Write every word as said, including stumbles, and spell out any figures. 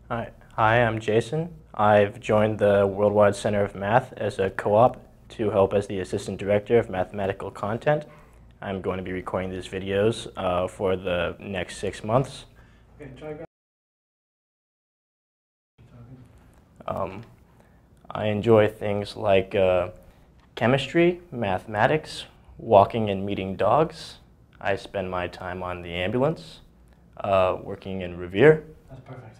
Hi, Hi, I'm Jason. I've joined the Worldwide Center of Math as a co-op to help as the Assistant Director of Mathematical Content. I'm going to be recording these videos uh, for the next six months. Okay, try again. Um, I enjoy things like uh, chemistry, mathematics, walking and meeting dogs. I spend my time on the ambulance, uh, working in Revere. That's perfect.